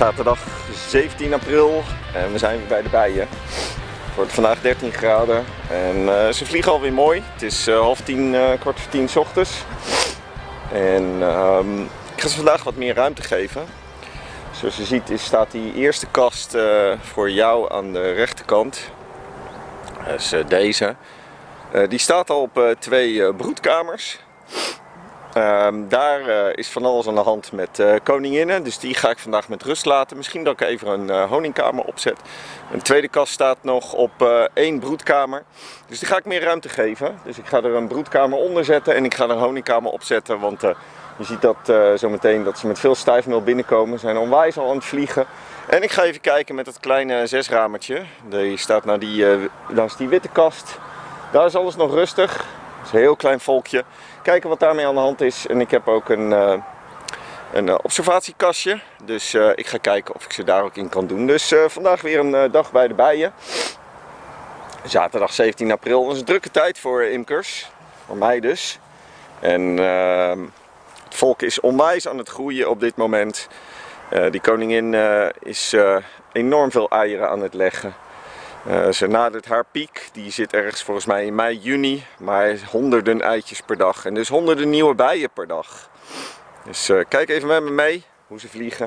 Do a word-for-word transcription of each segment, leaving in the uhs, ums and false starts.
Zaterdag zeventien april en we zijn weer bij de bijen. Het wordt vandaag dertien graden en uh, ze vliegen alweer mooi. Het is uh, half tien, uh, kwart voor tien 's ochtends. En uh, ik ga ze vandaag wat meer ruimte geven. Zoals je ziet is, staat die eerste kast uh, voor jou aan de rechterkant. Dat is uh, deze. Uh, die staat al op uh, twee uh, broedkamers. Uh, daar uh, is van alles aan de hand met uh, koninginnen, dus die ga ik vandaag met rust laten. Misschien dat ik even een uh, honingkamer opzet. Een tweede kast staat nog op uh, één broedkamer, dus die ga ik meer ruimte geven. Dus ik ga er een broedkamer onder zetten en ik ga er een honingkamer opzetten, want uh, je ziet dat uh, zometeen dat ze met veel stijfmeel binnenkomen. Ze zijn onwijs al aan het vliegen. En ik ga even kijken met dat kleine zesramertje. Die staat naar die, uh, daar is die witte kast. Daar is alles nog rustig. Het is een heel klein volkje. Kijken wat daarmee aan de hand is. En ik heb ook een, uh, een uh, observatiekastje. Dus uh, ik ga kijken of ik ze daar ook in kan doen. Dus uh, vandaag weer een uh, dag bij de bijen. Zaterdag zeventien april. Dat is een drukke tijd voor imkers. Voor mij dus. En uh, het volk is onwijs aan het groeien op dit moment. Uh, die koningin uh, is uh, enorm veel eieren aan het leggen. Uh, ze nadert haar piek, die zit ergens volgens mij in mei, juni, maar honderden eitjes per dag en dus honderden nieuwe bijen per dag. Dus uh, kijk even met me mee hoe ze vliegen.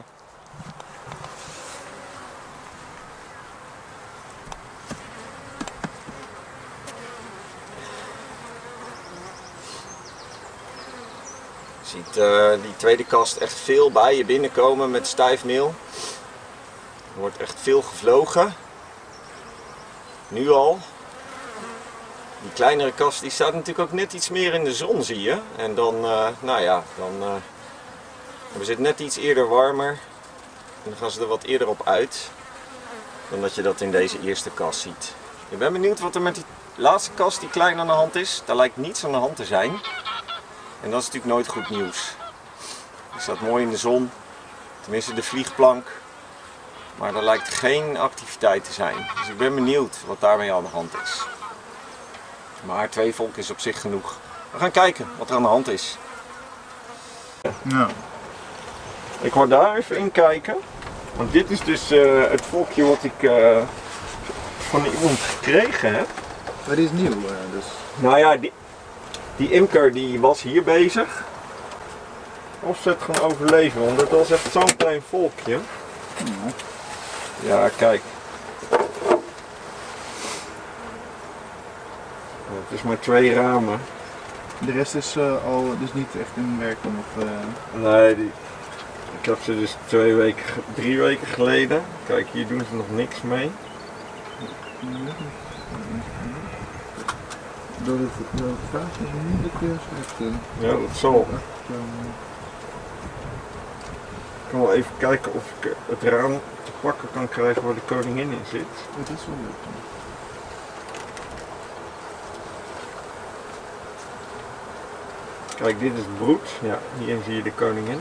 Je ziet uh, die tweede kast echt veel bijen binnenkomen met stijfmeel. Er wordt echt veel gevlogen. Nu al. Die kleinere kast die staat natuurlijk ook net iets meer in de zon, zie je. En dan, uh, nou ja, dan uh, hebben ze het net iets eerder warmer. En dan gaan ze er wat eerder op uit. Dan dat je dat in deze eerste kast ziet. Ik ben benieuwd wat er met die laatste kast die klein aan de hand is. Daar lijkt niets aan de hand te zijn. En dat is natuurlijk nooit goed nieuws. Die staat mooi in de zon. Tenminste de vliegplank. Maar er lijkt geen activiteit te zijn. Dus ik ben benieuwd wat daarmee aan de hand is. Maar twee volk is op zich genoeg. We gaan kijken wat er aan de hand is. Ja. Ik wou daar even in kijken. Want dit is dus uh, het volkje wat ik uh, van iemand gekregen heb. Maar die is nieuw uh, dus. Nou ja, die, die imker die was hier bezig. Of ze het gaan overleven, want het was echt zo'n klein volkje. Ja. Ja, kijk. Het is maar twee ramen. De rest is uh, al dus niet echt in werking of. Uh... Nee, die, ik heb ze dus twee weken, drie weken geleden. Kijk, hier doen ze nog niks mee. Door het, door het vaak is niet de keer Ja, dat zal. Ik kan wel even kijken of ik het raam te pakken kan krijgen waar de koningin in zit. Dat is wel leuk. Kijk, dit is broed. Ja, hier zie je de koningin.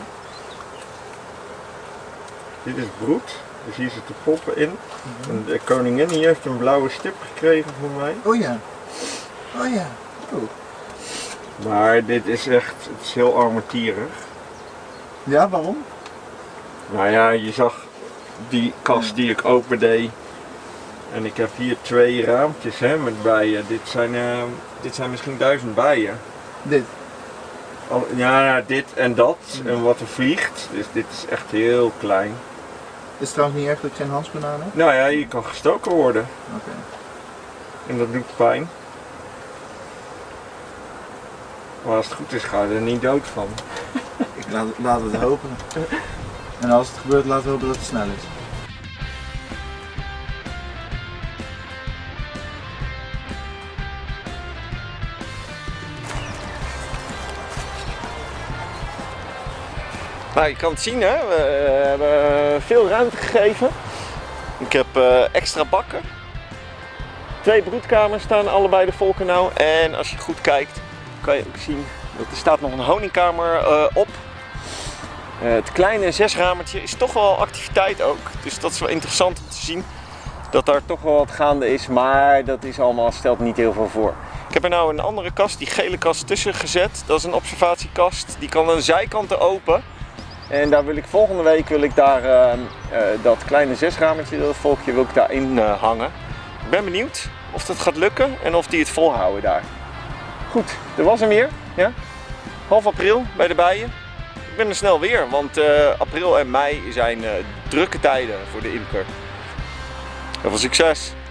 Dit is broed. Dus hier zit de poppen in. Mm-hmm. En de koningin hier heeft een blauwe stip gekregen van mij. Oh ja. Oh ja. Oh. Maar dit is echt, het is heel armetierig. Ja, waarom? Nou ja, je zag die kast die ik open deed. En ik heb hier twee raampjes hè, met bijen. Dit zijn, uh, dit zijn misschien duizend bijen. Dit? Al, ja, dit en dat. En wat er vliegt. Dus dit is echt heel klein. Is het trouwens niet erg dat ik geen handschoenen aan heb? Nou ja, je kan gestoken worden. Oké. Okay. En dat doet pijn. Maar als het goed is, ga je er niet dood van. Ik laat, laat het hopen. En als het gebeurt, laten we hopen dat het snel is. Nou, je kan het zien, hè? We hebben veel ruimte gegeven. Ik heb uh, extra bakken. Twee broedkamers staan allebei de volken nou. En als je goed kijkt, kan je ook zien dat er staat nog een honingkamer uh, op. Uh, het kleine zesramertje is toch wel activiteit ook. Dus dat is wel interessant om te zien dat daar toch wel wat gaande is. Maar dat is allemaal, stelt niet heel veel voor. Ik heb er nou een andere kast, die gele kast tussen gezet. Dat is een observatiekast. Die kan aan de zijkanten open. En daar wil ik volgende week wil ik daar uh, uh, dat kleine zesramertje, dat volkje, wil ik daarin uh, hangen. Ik ben benieuwd of dat gaat lukken en of die het volhouden daar. Goed, dat was hem weer. Ja? Half april bij de bijen. Ik ben er snel weer, want uh, april en mei zijn uh, drukke tijden voor de imker. Heel veel succes!